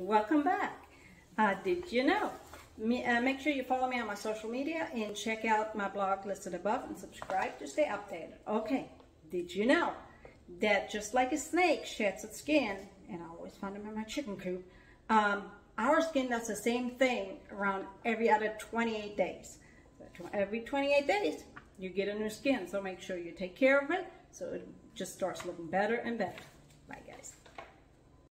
Welcome back. Did you know? Make sure you follow me on my social media and check out my blog listed above and subscribe to stay updated. Okay, did you know that just like a snake sheds its skin, and I always find them in my chicken coop, our skin does the same thing around every other 28 days. So every 28 days, you get a new skin, so make sure you take care of it so it just starts looking better and better.